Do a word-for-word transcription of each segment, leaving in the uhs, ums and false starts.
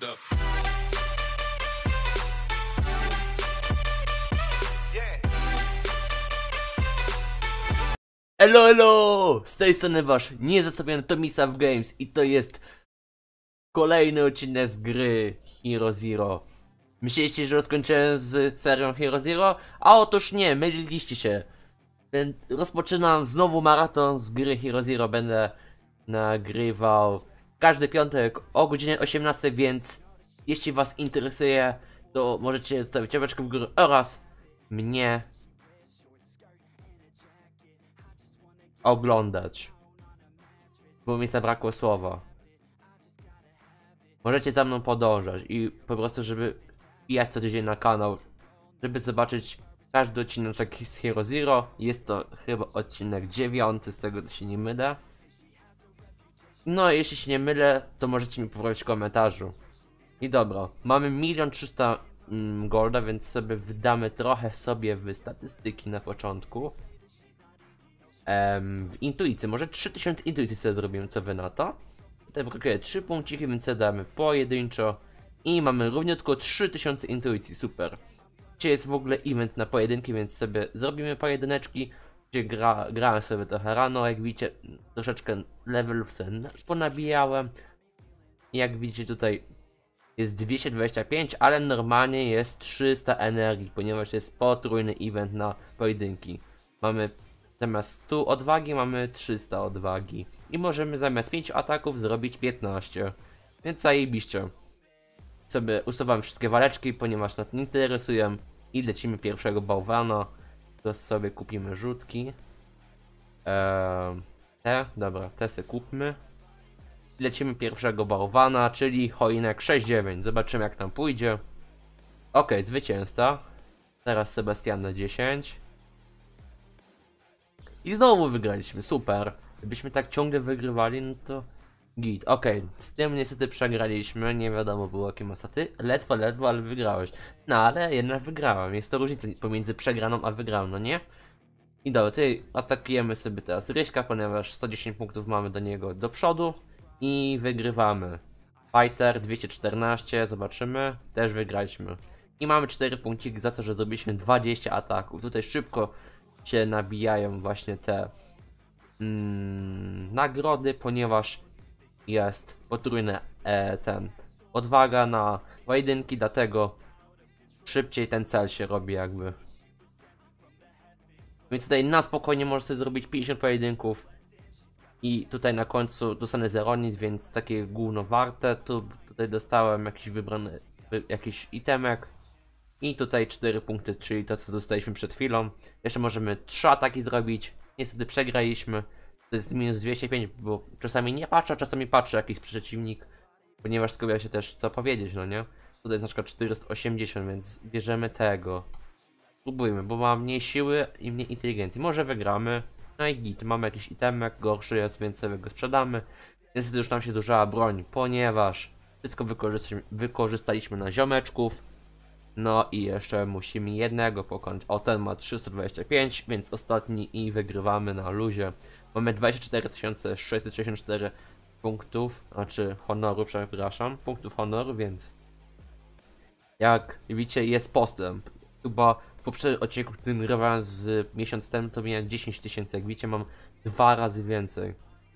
Hold up. Elo, elo! Z tej strony wasz niezacobiony Tomislav Games i to jest kolejny odcinek z gry Hero Zero. Myśleliście, że rozkończyłem z serią Hero Zero? A otóż nie, myliliście się. Rozpoczynam znowu maraton z gry Hero Zero. Będę nagrywał każdy piątek o godzinie osiemnastej, więc jeśli was interesuje, to możecie zostawić łapeczkę w górę oraz mnie oglądać, bo mi zabrakło słowa. Możecie za mną podążać i po prostu, żeby wbijać co tydzień na kanał, żeby zobaczyć każdy odcinek z Hero Zero. Jest to chyba odcinek dziewiąty, z tego co się nie mylę. No jeśli się nie mylę, to możecie mi poprawić w komentarzu. I dobra, mamy milion trzysta mm, golda, więc sobie wydamy trochę sobie w statystyki na początku. Um, w intuicji, może trzy tysiące intuicji sobie zrobimy, co wy na to? Tutaj brakuje trzy punkciki, więc sobie damy pojedynczo. I mamy równiutko trzy tysiące intuicji, super. Dzisiaj jest w ogóle event na pojedynki, więc sobie zrobimy pojedyneczki. Gdzie gra, grałem sobie trochę rano, jak widzicie, troszeczkę levelów sobie ponabijałem. Jak widzicie tutaj jest dwieście dwadzieścia pięć, ale normalnie jest trzysta energii, ponieważ jest potrójny event na pojedynki. Mamy zamiast stu odwagi mamy trzysta odwagi. I możemy zamiast pięciu ataków zrobić piętnaście. Więc zajebiście. Sobie usuwam wszystkie waleczki, ponieważ nas nie interesują. I lecimy pierwszego bałwana. To sobie kupimy rzutki. Eee, te, dobra, te sobie kupmy. Lecimy pierwszego bałwana, czyli choinek sześć dziewięć. Zobaczymy jak nam pójdzie. Ok, zwycięzca. Teraz Sebastian na dziesięć. I znowu wygraliśmy, super. Gdybyśmy tak ciągle wygrywali, no to git. Okej, okay. Z tym niestety przegraliśmy, nie wiadomo było jakie masaty. Ledwo, ledwo, ale wygrałeś. No ale jednak wygrałem, jest to różnica pomiędzy przegraną a wygraną, no nie? I dobra, tutaj atakujemy sobie teraz Ryśka, ponieważ sto dziesięć punktów mamy do niego do przodu. I wygrywamy. Fighter dwieście czternaście, zobaczymy, też wygraliśmy. I mamy cztery punkciki za to, że zrobiliśmy dwadzieścia ataków. Tutaj szybko się nabijają właśnie te mm, nagrody, ponieważ jest potrójne e, ten odwaga na pojedynki, dlatego szybciej ten cel się robi jakby. Więc tutaj na spokojnie możesz sobie zrobić pięćdziesiąt pojedynków i tutaj na końcu dostanę zeronit, więc takie gówno warte. Tu, tutaj dostałem jakiś wybrany jakiś itemek. I tutaj cztery punkty, czyli to co dostaliśmy przed chwilą. Jeszcze możemy trzy ataki zrobić. Niestety przegraliśmy. To jest minus dwieście pięć, bo czasami nie patrzę, a czasami patrzę jakiś przeciwnik. Ponieważ skupia się też co powiedzieć, no nie? Tutaj jest na przykład czterysta osiemdziesiąt, więc bierzemy tego. Spróbujmy, bo ma mniej siły i mniej inteligencji. Może wygramy. No i git, mamy jakiś itemek, gorszy jest, więc sobie go sprzedamy. Niestety już nam się zużyła broń, ponieważ wszystko wykorzystaliśmy, wykorzystaliśmy na ziomeczków. No i jeszcze musimy jednego pokonać. O, ten ma trzysta dwadzieścia pięć, więc ostatni i wygrywamy na luzie. Mamy dwadzieścia cztery tysiące sześćset sześćdziesiąt cztery punktów, znaczy honoru, przepraszam, punktów honoru, więc jak widzicie jest postęp. Chyba w poprzednim odcinku, który nagrywałem z miesiąc temu, to miałem dziesięć tysięcy, jak widzicie mam dwa razy więcej.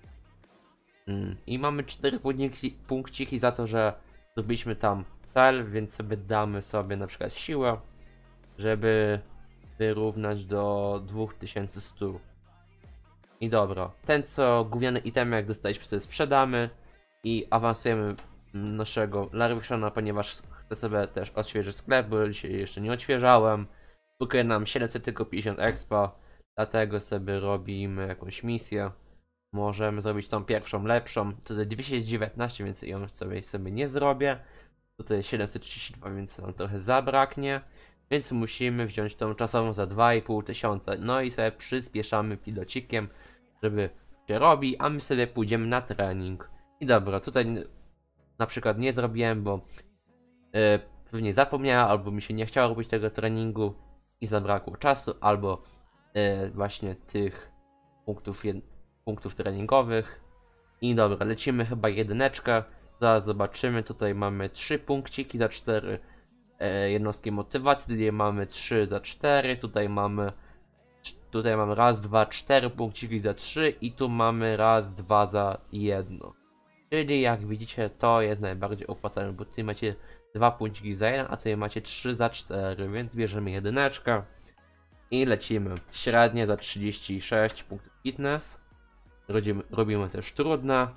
Mm. I mamy cztery punkciki, punkciki za to, że zrobiliśmy tam cel, więc sobie damy sobie na przykład siłę, żeby wyrównać do dwa tysiące stu. I dobra, ten co gówniany itemek dostaliśmy sobie sprzedamy i awansujemy naszego Larwyszana, ponieważ chcę sobie też odświeżyć sklep, bo dzisiaj jeszcze nie odświeżałem. Bukuje nam siedemset tylko pięćdziesiąt expa, dlatego sobie robimy jakąś misję. Możemy zrobić tą pierwszą lepszą, tutaj dwieście dziewiętnaście, więc ją sobie, sobie nie zrobię. Tutaj siedemset trzydzieści dwa, więc nam trochę zabraknie. Więc musimy wziąć tą czasową za dwa i pół tysiąca. No i sobie przyspieszamy pilocikiem, żeby się robi, a my sobie pójdziemy na trening. I dobra, tutaj na przykład nie zrobiłem, bo yy, pewnie zapomniałem, albo mi się nie chciało robić tego treningu i zabrakło czasu, albo yy, właśnie tych punktów, punktów treningowych. I dobra, lecimy chyba jedyneczkę. Zaraz zobaczymy, tutaj mamy trzy punkciki za cztery e, jednostki motywacji, tutaj mamy trzy za cztery, tutaj mamy tutaj mamy raz, dwa, cztery punkciki za trzy i tu mamy raz, dwa za jedno. Czyli jak widzicie, to jest najbardziej opłacalne, bo tutaj macie dwa punkciki za jeden, a tutaj macie trzy za cztery, więc bierzemy jedyneczkę i lecimy. Średnie za trzydzieści sześć punktów fitness. Robimy, robimy też trudne.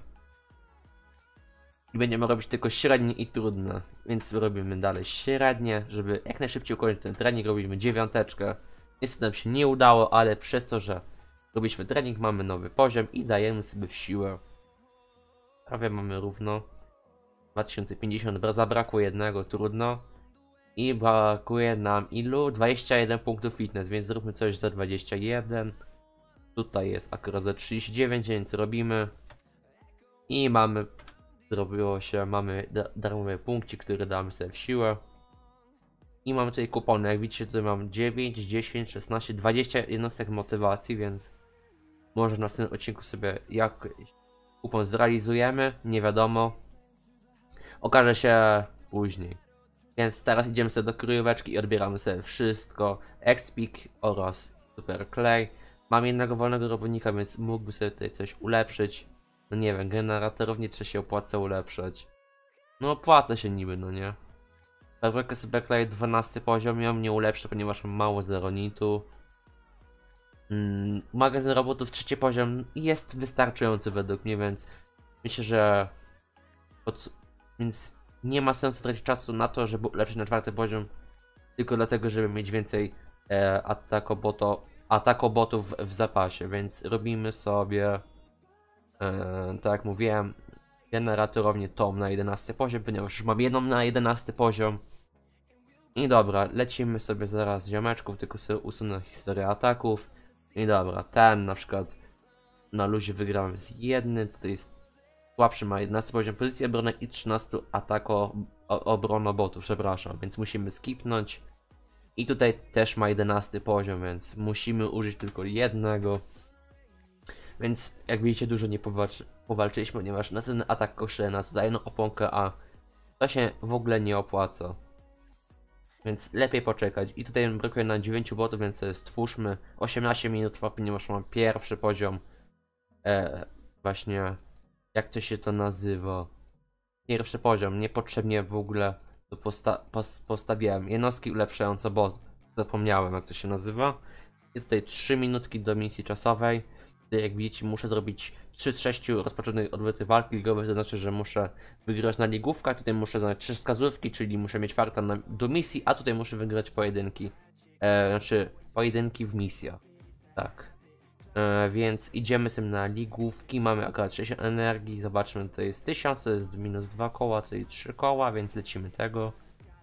I będziemy robić tylko średnie i trudne, więc robimy dalej średnie, żeby jak najszybciej ukończyć ten trening. Robimy dziewiąteczkę. Niestety nam się nie udało, ale przez to, że robiliśmy trening, mamy nowy poziom i dajemy sobie w siłę. Prawie mamy równo. dwa tysiące pięćdziesiąt, zabrakło jednego, trudno. I brakuje nam ilu? dwadzieścia jeden punktów fitness, więc zróbmy coś za dwadzieścia jeden. Tutaj jest akurat za trzydzieści dziewięć, więc robimy. I mamy, zrobiło się, mamy darmowy punkcik, który damy sobie w siłę. I mamy tutaj kupony, jak widzicie tutaj mam dziewięć, dziesięć, szesnaście, dwadzieścia jednostek motywacji, więc może na następnym odcinku sobie jak kupon zrealizujemy, nie wiadomo. Okaże się później. Więc teraz idziemy sobie do kryjóweczki i odbieramy sobie wszystko. Expik oraz Super Clay. Mam jednego wolnego robotnika, więc mógłby sobie tutaj coś ulepszyć. No nie wiem, generatorów nie trzeba się opłaca ulepszać. No opłaca się niby, no nie. Fabrykę Super Clay dwunasty poziom ją nie ulepszę, ponieważ mam mało zeronitu. Mm, magazyn robotów trzeci poziom jest wystarczający według mnie, więc myślę, że pod... więc nie ma sensu tracić czasu na to, żeby ulepszyć na czwarty poziom, tylko dlatego, żeby mieć więcej e, atakoboto, atakobotów w zapasie, więc robimy sobie e, tak jak mówiłem, generatorownię tą na jedenasty poziom, ponieważ już mam jedną na jedenasty poziom. I dobra, lecimy sobie zaraz z ziomeczków, tylko sobie usunę historię ataków. I dobra, ten na przykład na luzie wygrałem z jednym, tutaj jest słabszy, ma jedenasty poziom pozycji obronnej i trzynaście atako obronobotów, przepraszam, więc musimy skipnąć. I tutaj też ma jedenasty poziom, więc musimy użyć tylko jednego. Więc jak widzicie, dużo nie powalczy, powalczyliśmy, ponieważ następny atak kosztuje nas za jedną oponkę, a to się w ogóle nie opłaca. Więc lepiej poczekać. I tutaj brakuje nam dziewięciu botów, więc stwórzmy. osiemnaście minut trwa, ponieważ mam pierwszy poziom. E, właśnie, jak to się to nazywa? Pierwszy poziom, niepotrzebnie w ogóle to posta pos postawiłem. Jednostki ulepszające bot. Zapomniałem, jak to się nazywa. I tutaj trzy minutki do misji czasowej. Tutaj, jak widzicie, muszę zrobić trzy z sześciu rozpoczętych odbytych walk ligowych, to znaczy, że muszę wygrać na ligówkach, tutaj muszę znaleźć trzy wskazówki, czyli muszę mieć farta na, do misji, a tutaj muszę wygrać pojedynki, e, znaczy pojedynki w misjach, tak. E, więc idziemy sobie na ligówki, mamy akurat sześćdziesiąt energii, zobaczmy, to jest tysiąc, to jest minus dwa koła, to jest trzy koła, więc lecimy tego.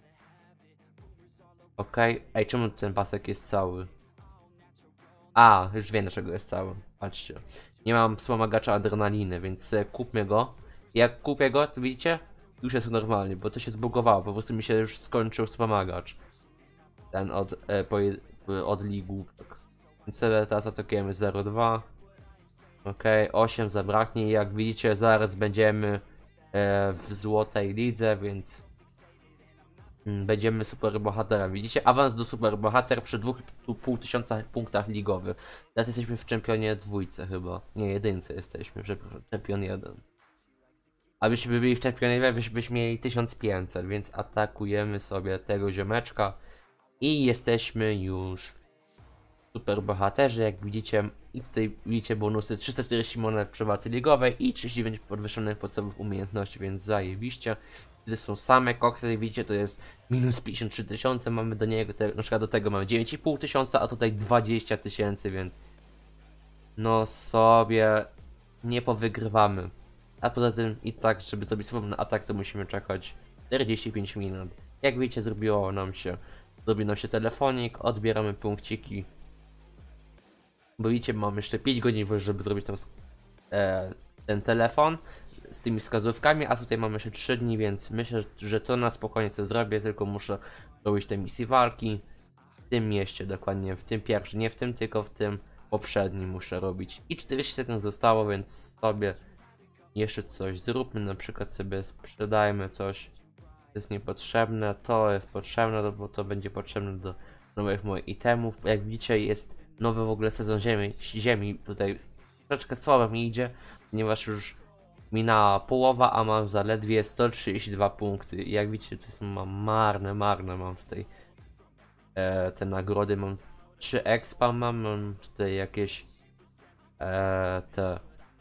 Okej, okay. Ej, czemu ten pasek jest cały? A, już wiem, dlaczego jest cały. Patrzcie. Nie mam wspomagacza adrenaliny, więc kupmy go. Jak kupię go, to widzicie? Już jest normalnie, bo to się zbugowało. Po prostu mi się już skończył wspomagacz. Ten od, e, po, od ligów. Więc sobie teraz atakujemy zero dwa. Okej, okay, osiem zabraknie i jak widzicie, zaraz będziemy e, w złotej lidze, więc będziemy super bohaterem. Widzicie? Awans do super bohater przy dwóch pół tysiąca punktach ligowych. Teraz jesteśmy w czempionie dwójce chyba. Nie, jedynce jesteśmy, przepraszam. Czempion jeden. A byśmy byli w czempionie dwa, byśmy mieli tysiąc pięćset, więc atakujemy sobie tego ziomeczka. I jesteśmy już w super bohaterze, jak widzicie. I tutaj widzicie bonusy trzysta czterdzieści monet przy walce ligowej i trzydzieści dziewięć podwyższonych podstawowych umiejętności, więc zajebiście. To są same koksy, widzicie, to jest minus pięćdziesiąt trzy tysiące, mamy do niego, te, na przykład do tego mamy dziewięć i pół tysiąca, a tutaj dwadzieścia tysięcy, więc no sobie nie powygrywamy. A poza tym i tak, żeby zrobić swobodny atak, to musimy czekać czterdzieści pięć minut. Jak widzicie, zrobiło nam się, zrobił nam się telefonik, odbieramy punkciki. Bo widzicie, mam jeszcze pięć godzin, żeby zrobić ten, e, ten telefon z tymi wskazówkami, a tutaj mamy jeszcze trzy dni, więc myślę, że to na spokojnie co zrobię, tylko muszę robić te misje walki w tym mieście, dokładnie w tym pierwszym, nie w tym, tylko w tym poprzednim muszę robić. I czterdzieści sekund zostało, więc sobie Jeszcze coś zróbmy, na przykład sobie sprzedajmy coś, to jest niepotrzebne, to jest potrzebne, bo to będzie potrzebne do nowych moich itemów. Jak widzicie, jest nowy w ogóle sezon ziemi, ziemi tutaj troszeczkę słabo mi idzie, ponieważ już minęła połowa, a mam zaledwie sto trzydzieści dwa punkty. I jak widzicie, to są mam marne, marne mam tutaj e, te nagrody, mam trzy expa, mam, mam tutaj jakieś e, te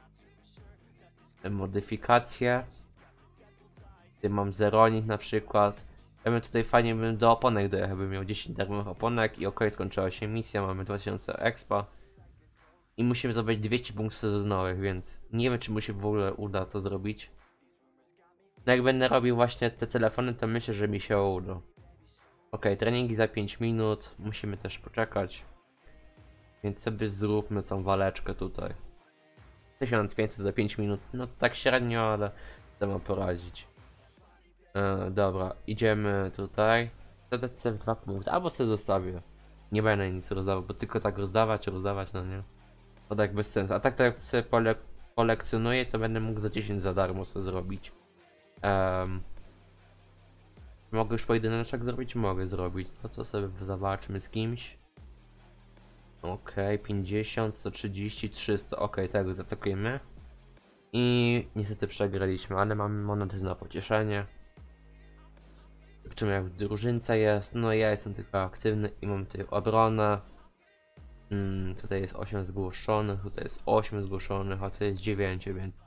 modyfikacje. Tutaj mam zeronik na przykład. Ja bym tutaj fajnie bym do oponek dojechał, bym miał dziesięć darmowych oponek i ok, skończyła się misja, mamy dwa tysiące expa. I musimy zdobyć dwieście punktów sezonowych, więc nie wiem, czy mu się w ogóle uda to zrobić. No jak będę robił właśnie te telefony, to myślę, że mi się uda. Ok, treningi za pięć minut, musimy też poczekać. Więc sobie zróbmy tą waleczkę tutaj. tysiąc pięćset za pięć minut, no tak średnio, ale to ma poradzić. E, dobra, idziemy tutaj. Dodać sobie dwa punkty, albo sobie zostawię. Nie będę nic rozdawał, bo tylko tak rozdawać, rozdawać, no nie. To tak bez sensu. A tak to jak sobie pole polekcjonuję, to będę mógł za dziesięć za darmo sobie zrobić. Um, mogę już pojedyneczek zrobić? Mogę zrobić. No to sobie zawalczymy z kimś. Okej, okay, pięćdziesiąt, sto trzydzieści, trzysta. Okej, okay, tego zaatakujemy. I niestety przegraliśmy, ale mamy monety na pocieszenie. Czym jak drużynca jest, no ja jestem tylko aktywny i mam tutaj obronę. Hmm, tutaj jest osiem zgłoszonych, tutaj jest osiem zgłoszonych, a tutaj jest dziewięć, więc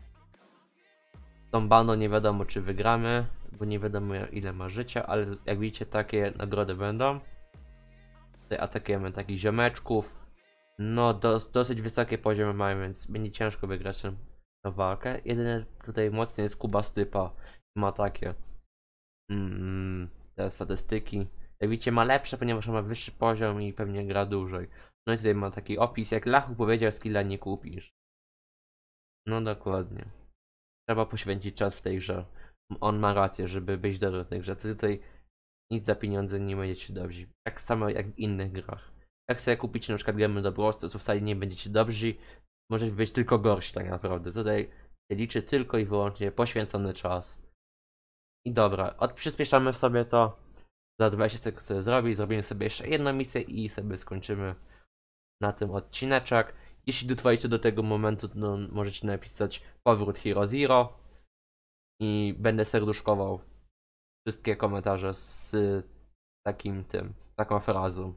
tą bandą nie wiadomo czy wygramy, bo nie wiadomo ile ma życia, ale jak widzicie takie nagrody będą. Tutaj atakujemy takich ziomeczków. No do, dosyć wysokie poziomy mają, więc będzie ciężko wygrać tę walkę. Jedyne tutaj mocny jest Kuba Stypa, ma takie mm, te statystyki. Jak widzicie ma lepsze, ponieważ ma wyższy poziom i pewnie gra dłużej. No i tutaj ma taki opis, jak Lachu powiedział, skilla nie kupisz. No dokładnie. Trzeba poświęcić czas w tej grze. On ma rację, żeby być dobry w tej grze. To tutaj nic za pieniądze nie będziecie dobrzy. Tak samo jak w innych grach. Jak sobie kupicie na przykład gemy do Brawl Stars, to wcale nie będziecie dobrzy. Możecie być tylko gorsi tak naprawdę. Tutaj się liczy tylko i wyłącznie poświęcony czas. I dobra, odprzyspieszamy sobie to. Za dwadzieścia sekund sobie zrobić. Zrobimy sobie jeszcze jedną misję i sobie skończymy na tym odcineczek. Jeśli dotrwaliście do tego momentu, to możecie napisać powrót Hero Zero i będę serduszkował wszystkie komentarze z takim tym, z taką frazą.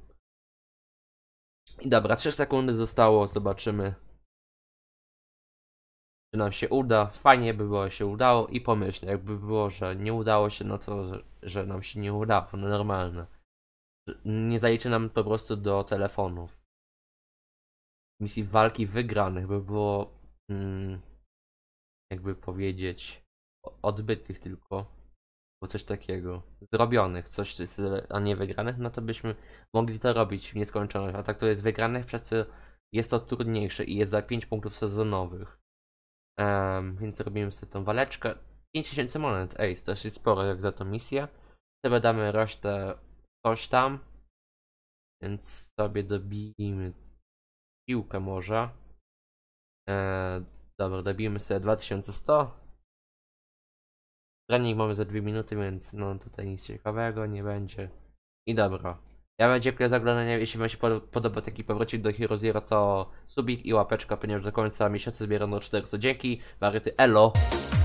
I dobra, trzy sekundy zostało, zobaczymy czy nam się uda. Fajnie by było się udało i pomyślę, jakby było, że nie udało się, no to że, że nam się nie udało, no normalne. Nie zaliczy nam po prostu do telefonów. Misji walki wygranych by było mm, jakby powiedzieć odbytych tylko, bo coś takiego zrobionych, coś a nie wygranych, no to byśmy mogli to robić w nieskończoność, a tak to jest wygranych, przez co jest to trudniejsze i jest za pięć punktów sezonowych. Um, więc robimy sobie tą waleczkę. pięć tysięcy monet, ej, to jest sporo jak za tą misję. Sobie damy resztę coś tam, więc sobie dobijmy piłkę może. Eee, dobra, dobijmy sobie dwa tysiące sto. Trening mamy za dwie minuty, więc no tutaj nic ciekawego nie będzie. I dobra. Ja wam dziękuję za oglądanie. Jeśli wam się podoba taki powrócik do Hero Zero, to subik i łapeczka, ponieważ do końca miesiąca zbierano czterysta. Dzięki, Maryty, elo!